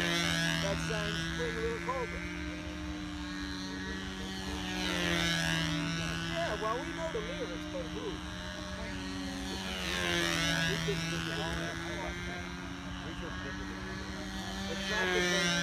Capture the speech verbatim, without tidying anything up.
that sang Spring Little Cobra. Yeah, well, we know the lyrics, but who? We couldn't think of it. It's not the same.